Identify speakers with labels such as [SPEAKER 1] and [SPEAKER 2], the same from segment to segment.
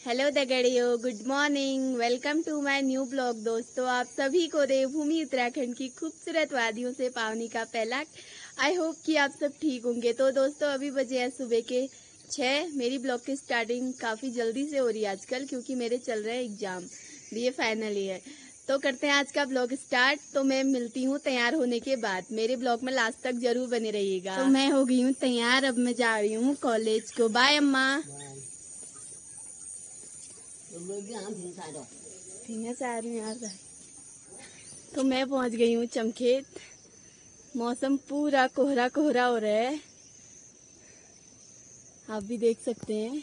[SPEAKER 1] Hello दगड़ियों, good morning. Welcome to my new blog. दोस्तों, आप सभी को देवभूमि उत्तराखंड की खूबसूरत वादियों से पावनी का पहला। आई होप कि आप सब ठीक होंगे। तो दोस्तों, अभी बजे हैं सुबह के 6। मेरी ब्लॉग की स्टार्टिंग काफ़ी जल्दी से हो रही है आजकल, क्योंकि मेरे चल रहे हैं एग्जाम, बीए फाइनल ईयर। तो करते हैं आज का ब्लॉग स्टार्ट। तो मैं मिलती हूँ तैयार होने के बाद। मेरे ब्लॉग में लास्ट तक जरूर बने रहिएगा। तो मैं हो गई हूँ तैयार, अब मैं जा रही हूँ कॉलेज को। बाय अम्मा। आ रही हूँ यार। तो मैं पहुंच गई हूँ चमखेत। मौसम पूरा कोहरा कोहरा हो रहा है, आप भी देख सकते हैं।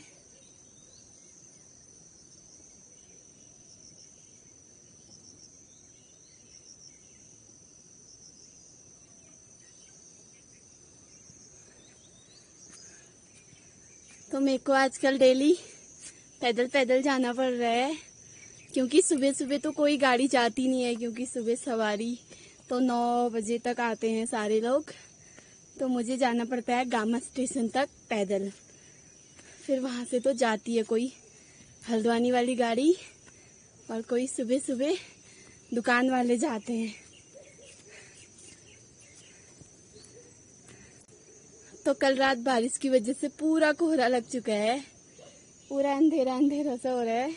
[SPEAKER 1] तो मेरे को आजकल डेली पैदल पैदल जाना पड़ रहा है, क्योंकि सुबह सुबह तो कोई गाड़ी जाती नहीं है, क्योंकि सुबह सवारी तो 9 बजे तक आते हैं सारे लोग। तो मुझे जाना पड़ता है गामा स्टेशन तक पैदल। फिर वहां से तो जाती है कोई हल्द्वानी वाली गाड़ी, और कोई सुबह सुबह दुकान वाले जाते हैं। तो कल रात बारिश की वजह से पूरा कोहरा लग चुका है, पूरा अंधेरा अंधेरा सा हो रहा है,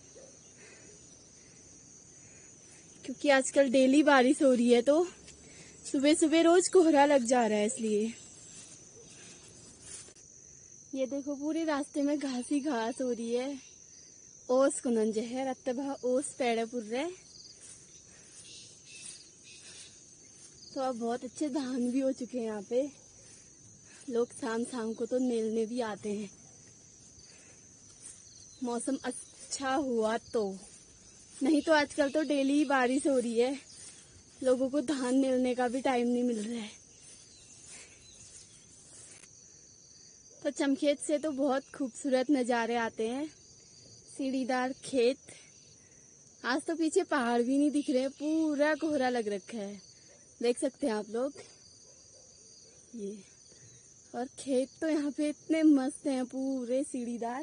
[SPEAKER 1] क्योंकि आजकल डेली बारिश हो रही है। तो सुबह सुबह रोज कोहरा लग जा रहा है, इसलिए। ये देखो, पूरे रास्ते में घास ही घास हो रही है। ओस कुनंजे है रत्तभा ओस पेड़े पुर्रे। तो अब बहुत अच्छे धान भी हो चुके हैं यहाँ पे। लोग शाम शाम को तो नेलने भी आते हैं। मौसम अच्छा हुआ तो, नहीं तो आजकल तो डेली बारिश हो रही है, लोगों को धान नेलने का भी टाइम नहीं मिल रहा है। तो चमखेत से तो बहुत खूबसूरत नज़ारे आते हैं। सीढ़ीदार खेत। आज तो पीछे पहाड़ भी नहीं दिख रहे, पूरा कोहरा लग रखा है, देख सकते हैं आप लोग ये। और खेत तो यहाँ पे इतने मस्त हैं, पूरे सीढ़ीदार।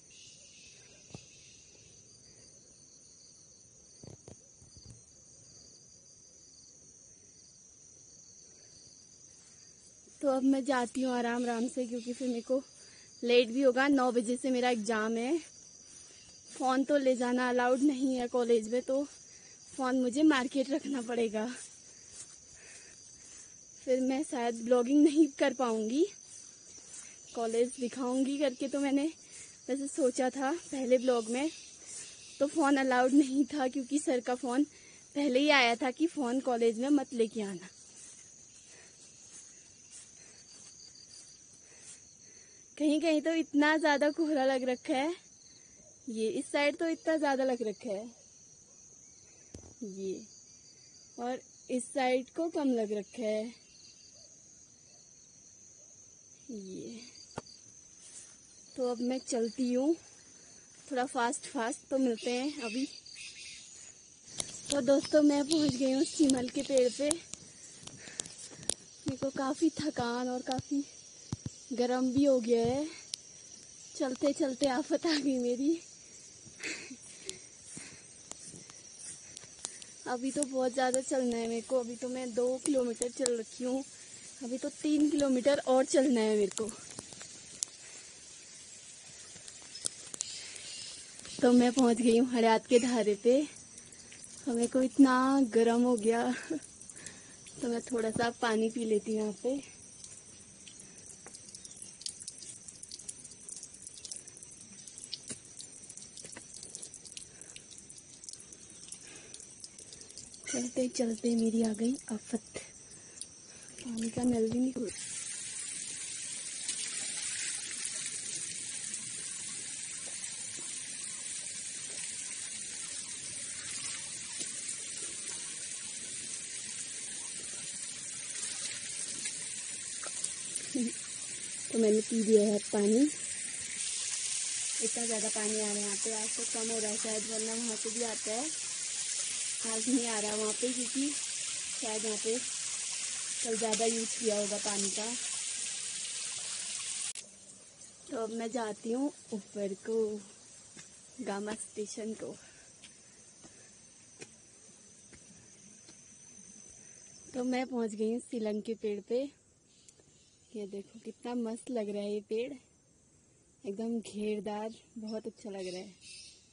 [SPEAKER 1] तो अब मैं जाती हूँ आराम आराम से, क्योंकि फिर मेरे को लेट भी होगा। 9 बजे से मेरा एग्जाम है। फोन तो ले जाना अलाउड नहीं है कॉलेज में, तो फोन मुझे मार्केट रखना पड़ेगा। फिर मैं शायद ब्लॉगिंग नहीं कर पाऊंगी। कॉलेज दिखाऊंगी करके तो मैंने वैसे सोचा था पहले ब्लॉग में, तो फोन अलाउड नहीं था, क्योंकि सर का फोन पहले ही आया था कि फोन कॉलेज में मत लेके आना। कहीं कहीं तो इतना ज्यादा कोहरा लग रखा है, ये इस साइड तो इतना ज्यादा लग रखा है ये, और इस साइड को कम लग रखा है ये। तो अब मैं चलती हूँ थोड़ा फास्ट फास्ट, तो मिलते हैं अभी। तो दोस्तों, मैं पहुंच गई हूँ सीमल के पेड़ पे। मेरे को काफी थकान और काफी गर्म भी हो गया है। चलते चलते आफत आ गई मेरी। अभी तो बहुत ज्यादा चलना है मेरे को। अभी तो मैं 2 किलोमीटर चल रखी हूँ, अभी तो 3 किलोमीटर और चलना है मेरे को। तो मैं पहुंच गई हूँ हरियात के धारे पे। हमें को इतना गर्म हो गया, तो मैं थोड़ा सा पानी पी लेती हूँ यहाँ पे। चलते चलते मेरी आ गई आफत, पानी का नल भी नहीं खुला। तो मैंने पी दिया है पानी। इतना ज़्यादा पानी आ रहा है यहाँ पे। आज तो कम हो रहा है शायद, वरना वहाँ पे भी आता है। आज नहीं आ रहा वहाँ पे, क्योंकि शायद यहाँ पे कल ज़्यादा यूज किया होगा पानी का। तो अब मैं जाती हूँ ऊपर को। गामा स्टेशन को। तो मैं पहुंच गई हूँ सीलंग के पेड़ पे। ये देखो कितना मस्त लग रहा है ये पेड़, एकदम घेरदार, बहुत अच्छा लग रहा है।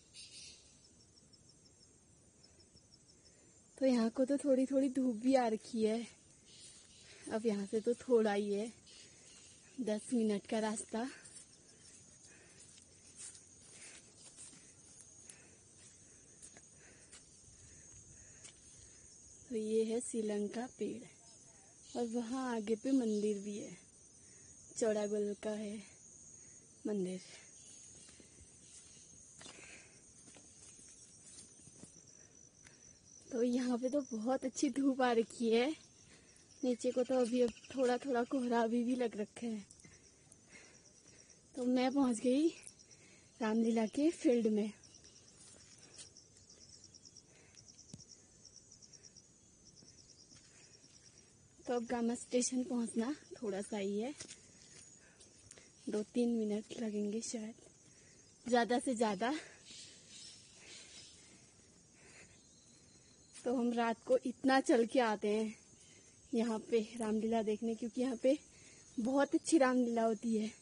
[SPEAKER 1] तो यहाँ को तो थोड़ी थोड़ी धूप भी आ रखी है। अब यहाँ से तो थोड़ा ही है, 10 मिनट का रास्ता। तो ये है सीलंग का पेड़ और वहाँ आगे पे मंदिर भी है, चौड़ागुल का है मंदिर। तो यहाँ पे तो बहुत अच्छी धूप आ रखी है। नीचे को तो अभी अब थोड़ा थोड़ा कोहरा भी लग रखा है। तो मैं पहुँच गई रामलीला के फील्ड में। तो अब गामा स्टेशन पहुंचना थोड़ा सा ही है, 2-3 मिनट लगेंगे शायद, ज़्यादा से ज़्यादा। तो हम रात को इतना चल के आते हैं यहाँ पे रामलीला देखने, क्योंकि यहाँ पे बहुत अच्छी रामलीला होती है।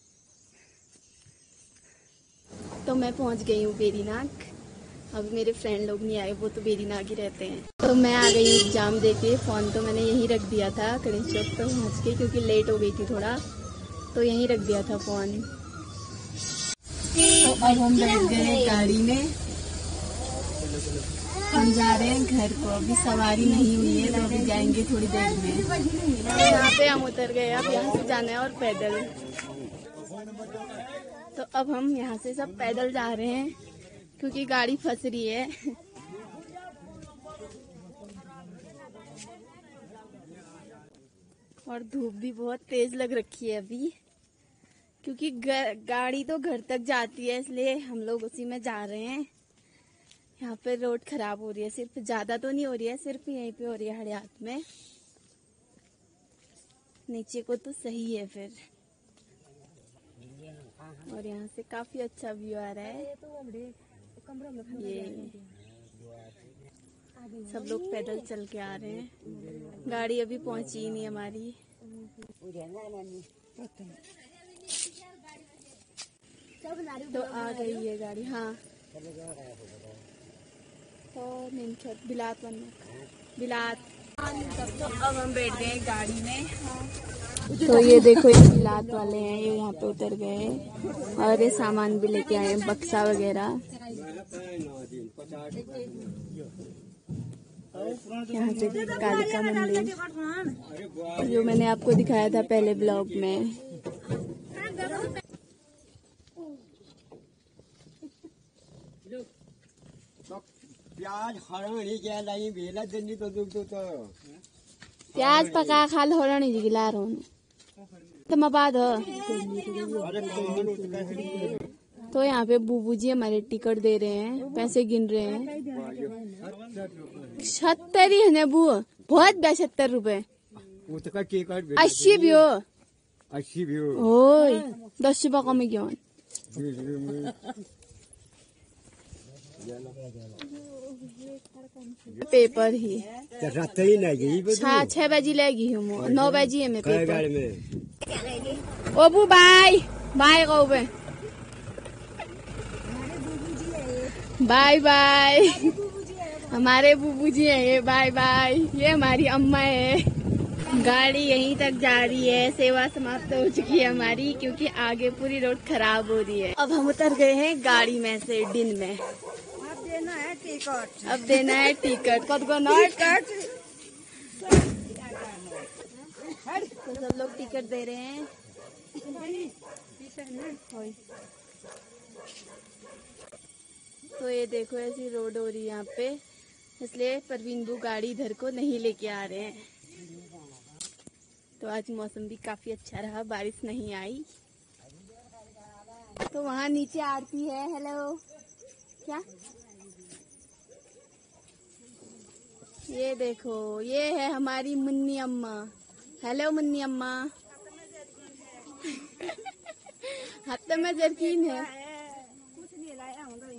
[SPEAKER 1] तो मैं पहुंच गई हूँ बेरीनाग। अभी मेरे फ्रेंड लोग नहीं आए, वो तो बेरीनाग ही रहते हैं। तो मैं आ गई एग्जाम देके। फ़ोन तो मैंने यहीं रख दिया था गणेश चौक पर पहुँच के, क्योंकि लेट हो गई थी थोड़ा, तो यहीं रख दिया था फ़ोन। तो अब हम बैठ गए गाड़ी में, हम जा रहे हैं घर को। अभी सवारी नहीं हुई है, तो अभी जाएंगे थोड़ी देर में। यहाँ पे हम उतर गए, अब यहाँ से जाना है और पैदल। तो अब हम यहाँ से सब पैदल जा रहे हैं, क्योंकि गाड़ी फंस रही है। और धूप भी बहुत तेज लग रखी है अभी, क्योंकि गाड़ी तो घर तक जाती है, इसलिए हम लोग उसी में जा रहे हैं। यहाँ पे रोड खराब हो रही है, सिर्फ, ज्यादा तो नहीं हो रही है, सिर्फ यहीं पे हो रही है हड़ियात में। नीचे को तो सही है फिर। और यहाँ से काफी अच्छा व्यू आ रहा है। ये सब लोग पैदल चल के आ रहे हैं, गाड़ी अभी पहुंची ही नहीं हमारी। तो आ गई है गाड़ी। हाँ, तो निमखत बिलात बिलात। तो अब हम बैठ गए गाड़ी में। तो ये देखो, ये बिलात वाले हैं, ये यहाँ पे उतर गए और ये सामान भी लेके आए हैं, बक्सा वगैरह। यहाँ से कालिका मंदिर, जो मैंने आपको दिखाया था पहले ब्लॉग में। प्याज पका खाल हरणी गिला तो मबाद। तो यहाँ पे बूबू जी हमारे टिकट दे रहे हैं, पैसे गिन रहे हैं। 70 ही है बू, बहुत 72 रुपए। 80 भी हो,
[SPEAKER 2] 80 भी हो।
[SPEAKER 1] ओए 10 रुपया कम क्यों? पेपर ही 6 बजे लेगी हूँ, 9 बजे है मैं पेपर में। ओ बू बाय बाय कहो, बाय बाय। हमारे बूबू जी है ये, बाय बाय। ये हमारी अम्मा है। गाड़ी यहीं तक जा रही है, सेवा समाप्त हो चुकी है हमारी, क्योंकि आगे पूरी रोड खराब हो रही है। अब हम उतर गए हैं गाड़ी में से दिन में। अब देना है टिकट। कद को नोट। तो सब लोग टिकट दे रहे हैं। तो ये देखो, ऐसी रोड हो रही है यहाँ पे, इसलिए परवीन बू गाड़ी इधर को नहीं लेके आ रहे हैं। तो आज मौसम भी काफी अच्छा रहा, बारिश नहीं आई। तो वहाँ नीचे आरती है। हेलो, क्या? ये देखो, ये है हमारी मुन्नी अम्मा। हेलो मुन्नी अम्मा। हाथ में जरकीन है।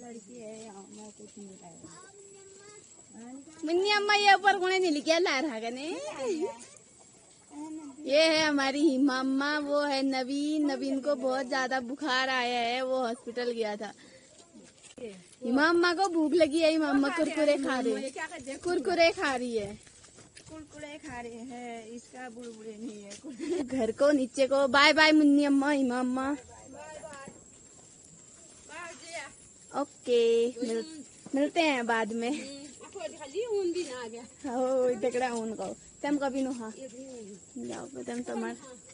[SPEAKER 3] लड़की है यहाँ मैं कुछ नहीं लाया।
[SPEAKER 1] मुन्नी अम्मा ये ऊपर कोने नहीं क्या ला रहा कने। ये है हमारी हिमा अम्मा, वो है नवीन। नवीन को बहुत ज्यादा बुखार आया है, वो हॉस्पिटल गया था। हिमा अम्मा को भूख लगी है, हिमा अम्मा कुरकुरे खा रही है, कुरकुरे खा रही है,
[SPEAKER 3] कुरकुरे खा रहे हैं। इसका बुड़बुड़े नहीं है।
[SPEAKER 1] घर को नीचे को। बाय बाय मुन्नी अम्मा, हिमा अम्मा। ओके, मिलते हैं बाद में। हो तकड़ा ऊन को तम कभी नो हाँ जाओ तम तमार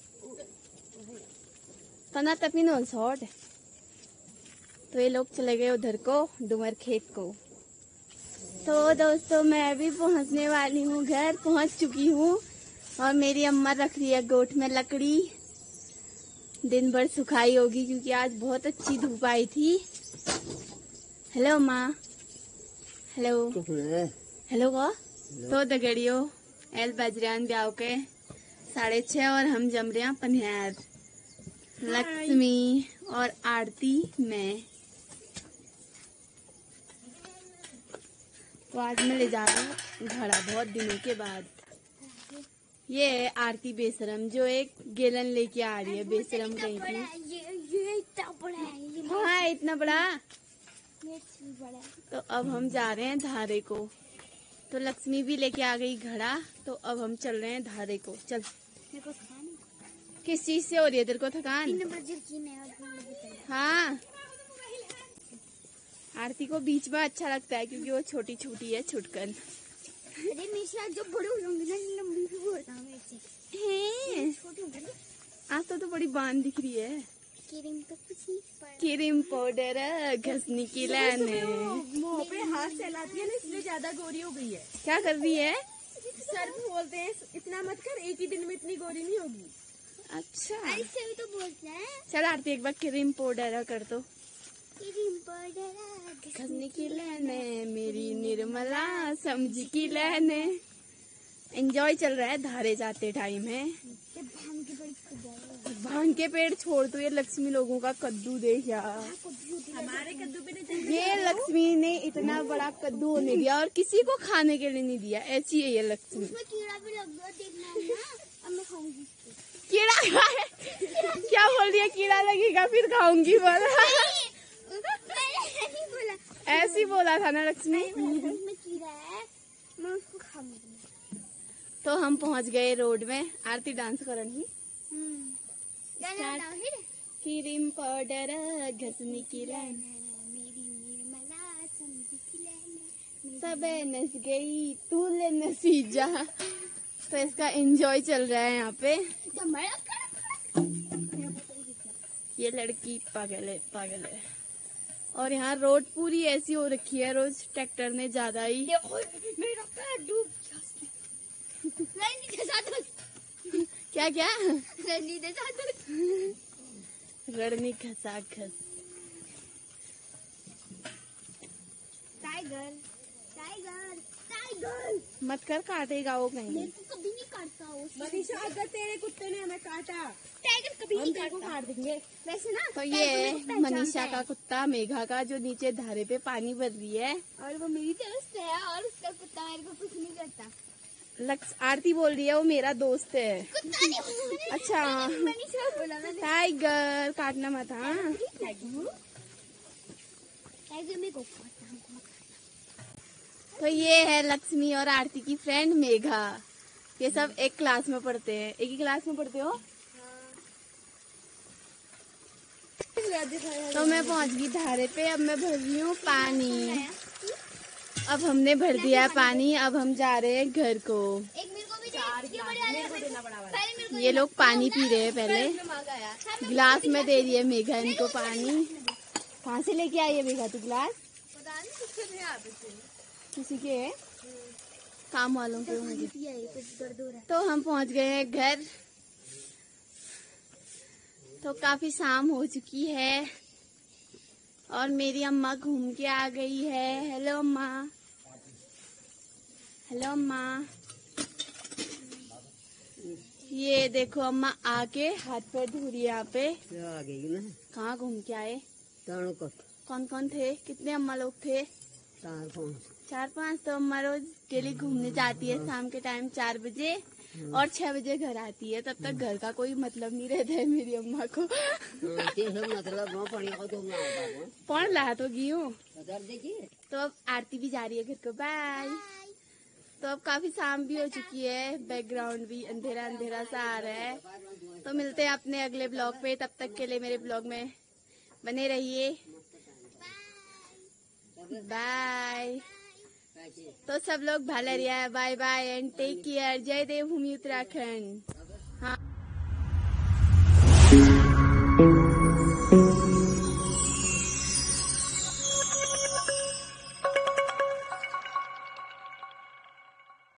[SPEAKER 1] तना तपी नो शॉर्ट। तो ये लोग चले गए उधर को, डूमर खेत को। तो दोस्तों मैं भी पहुंचने वाली हूँ, घर पहुंच चुकी हूँ। और मेरी अम्मा रख रही है गोट में लकड़ी, दिन भर सुखाई होगी क्योंकि आज बहुत अच्छी धूप आई थी। हेलो माँ, हेलो हेलो को तो दगड़ियो एल बजरियान ब्याह के 6:30 और हम जम रहे हैं पनियार लक्ष्मी और आरती में। तो आज मैं ले जा रही हूँ घड़ा बहुत दिनों के बाद। ये है आरती बेशरम जो एक गेलन लेके आ रही है। बेशरम कहीं थी।
[SPEAKER 3] ये इतना बड़ा है।
[SPEAKER 1] हाँ इतना बड़ा।
[SPEAKER 3] बड़ा
[SPEAKER 1] तो अब हम जा रहे हैं धारे को। तो लक्ष्मी भी लेके आ गई घड़ा। तो अब हम चल रहे हैं धारे को। चल।
[SPEAKER 3] मेरे को थकान
[SPEAKER 1] किस चीज से हो रही है तेरे को थकान?
[SPEAKER 3] 3 नंबर जर्की में।
[SPEAKER 1] हाँ आरती को बीच में अच्छा लगता है क्योंकि वो छोटी छोटी है छुटकन।
[SPEAKER 3] अरे मेरे साथ जो बड़े हो जाएंगे ना लंबी भी होता है मेरे से।
[SPEAKER 1] हैं?
[SPEAKER 3] छोटी हो गई।
[SPEAKER 1] आज तो बड़ी बांध दिख रही है।
[SPEAKER 3] क्रीम तो कुछ नहीं पर
[SPEAKER 1] क्रीम पाउडर घसने की लाने।
[SPEAKER 3] मुंह पे हाथ चलाती है ना इसलिए ज्यादा गोरी हो गई है।
[SPEAKER 1] क्या कर रही है?
[SPEAKER 3] सर भी बोलते हैं इतना मत कर, एक ही दिन में इतनी गोरी नहीं होगी।
[SPEAKER 1] अच्छा
[SPEAKER 3] ऐसे भी तो बोलते हैं।
[SPEAKER 1] चल आरती एक बार क्रीम पाउडर कर दो।
[SPEAKER 3] क्रीम पाउडर
[SPEAKER 1] घसने की लाने मेरी निर्मला समझ की लाने। एंजॉय चल रहा है धारे जाते टाइम है। भांग के पेड़ छोड़ तो ये लक्ष्मी लोगों का कद्दू देख यार।
[SPEAKER 3] हमारे कद्दू पे नहीं।
[SPEAKER 1] ये लक्ष्मी ने इतना बड़ा कद्दू होने दिया और किसी को खाने के लिए नहीं दिया। ऐसी है ये लक्ष्मी।
[SPEAKER 3] उसमें कीड़ा भी लग गया, देखना है ना। अब मैं खाऊंगी।
[SPEAKER 1] कीड़ा है? क्या बोल रही है? कीड़ा लगेगा फिर खाऊंगी बोला।
[SPEAKER 3] मैंने नहीं बोला।
[SPEAKER 1] ऐसी बोला था ना लक्ष्मी।
[SPEAKER 3] उसमें कीड़ा है, मैं उसको खाऊंगी।
[SPEAKER 1] तो हम पहुंच गए रोड में। आरती डांस करनी।
[SPEAKER 3] गाना गाओ फिर।
[SPEAKER 1] क्रीम पाउडर घसने की लाने
[SPEAKER 3] मेरी निर्मला समझ की लाने।
[SPEAKER 1] सब नस गई तू ले नसी जा। तो इसका एंजॉय चल रहा है यहाँ पे। ये लड़की पागल है, पागल है। और यहाँ रोड पूरी ऐसी हो रखी है, रोज ट्रैक्टर ने ज्यादा ही।
[SPEAKER 3] मेरा पैर डूब
[SPEAKER 1] क्या क्या
[SPEAKER 3] रनी दे
[SPEAKER 1] रड़नी खसा खस।
[SPEAKER 3] टाइगर टाइगर टाइगर
[SPEAKER 1] मत कर, काटेगा वो कहीं।
[SPEAKER 3] मेरे को कभी नहीं काटता वो। मनीषा अगर तेरे कुत्ते ने हमें काटा, टाइगर कभी
[SPEAKER 1] हम
[SPEAKER 3] नहीं
[SPEAKER 1] तेरे को
[SPEAKER 3] काटता।
[SPEAKER 1] काट देंगे।
[SPEAKER 3] वैसे ना
[SPEAKER 1] तो
[SPEAKER 3] टाइगर
[SPEAKER 1] ये
[SPEAKER 3] मेरे को पहचानता
[SPEAKER 1] मनीषा
[SPEAKER 3] है।
[SPEAKER 1] का कुत्ता मेघा का जो नीचे धारे पे पानी भर रही है।
[SPEAKER 3] और वो मेरी दोस्त है और उसका कुत्ता मेरे को कुछ नहीं करता।
[SPEAKER 1] आरती बोल रही है वो मेरा दोस्त है।
[SPEAKER 3] कुत्ता नहीं बोला।
[SPEAKER 1] अच्छा
[SPEAKER 3] मनीषा बोला मैंने।
[SPEAKER 1] टाइगर काटना मत। हाँ
[SPEAKER 3] टाइगर मेरे को काटता है।
[SPEAKER 1] तो ये है लक्ष्मी और आरती की फ्रेंड मेघा। ये सब एक क्लास में पढ़ते हैं। एक ही क्लास में पढ़ते हो? तो मैं पहुंच गई धारे पे। अब मैं भर रही हूँ पानी। अब हमने भर दिया है पानी। अब हम जा रहे हैं घर को।
[SPEAKER 3] एक मेरे को भी दे। ये बढ़िया है।
[SPEAKER 1] ये लोग पानी पी रहे हैं। पहले गिलास में दे रही है मेघा इनको पानी। कहाँ से लेके आई है मेघा तू गिलास?
[SPEAKER 3] पता नहीं किससे नहीं आते थे।
[SPEAKER 1] किसी के है? काम वालों के होंगे।
[SPEAKER 3] कुछ दर्द हो रहा है।
[SPEAKER 1] तो हम पहुंच गए हैं घर। तो काफी शाम हो चुकी है और मेरी अम्मा घूम के आ गई है। हेलो अम्मा। हेलो अम्मा। ये देखो अम्मा आके हाथ पैर धो रही है यहाँ पे।
[SPEAKER 2] आ गई ना
[SPEAKER 1] कहाँ घूम के आए? कौन कौन थे? कितने अम्मा लोग थे? 4-5। तो अम्मा रोज डेली घूमने जाती है शाम के टाइम 4 बजे और 6 बजे घर आती है। तब तक घर का कोई मतलब नहीं रहता है मेरी अम्मा को। कौन ला तो गई हूँ। तो अब आरती भी जा रही है घर को। बाय। तो अब काफी शाम भी हो चुकी है, बैकग्राउंड भी अंधेरा अंधेरा सा आ रहा है। तो मिलते हैं अपने अगले ब्लॉग पे। तब तक के लिए मेरे ब्लॉग में बने रहिए। बाय। तो सब लोग भले रहिए। Bye bye and take care. जय देवभूमि उत्तराखंड। हाँ।